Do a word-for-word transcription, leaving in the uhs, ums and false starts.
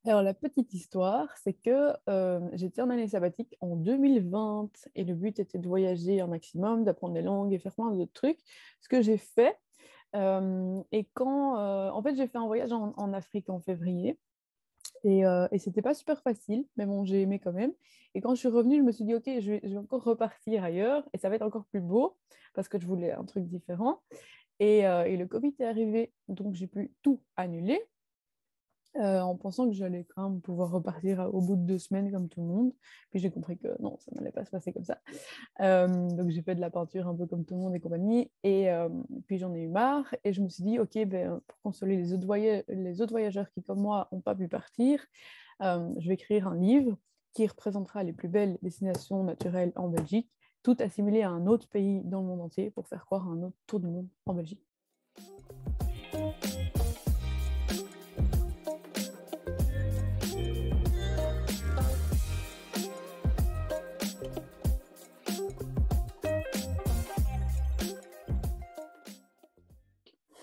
Alors, la petite histoire, c'est que euh, j'étais en année sabbatique en deux mille vingt et le but était de voyager un maximum, d'apprendre des langues et faire plein d'autres trucs. Ce que j'ai fait. Euh, et quand, euh, en fait, j'ai fait un voyage en, en Afrique en février et, euh, et c'était pas super facile, mais bon, j'ai aimé quand même. Et quand je suis revenue, je me suis dit, ok, je vais, je vais encore repartir ailleurs et ça va être encore plus beau parce que je voulais un truc différent. Et, euh, et le Covid est arrivé, donc j'ai pu tout annuler euh, en pensant que j'allais quand même pouvoir repartir au bout de deux semaines comme tout le monde. Puis j'ai compris que non, ça n'allait pas se passer comme ça. Euh, donc j'ai fait de la peinture un peu comme tout le monde et compagnie. Et euh, puis j'en ai eu marre et je me suis dit, ok, ben, pour consoler les autres, voya- les autres voyageurs qui, comme moi, n'ont pas pu partir, euh, je vais écrire un livre qui représentera les plus belles destinations naturelles en Belgique, tout assimilé à un autre pays dans le monde entier pour faire croire à un autre tour du monde en Belgique.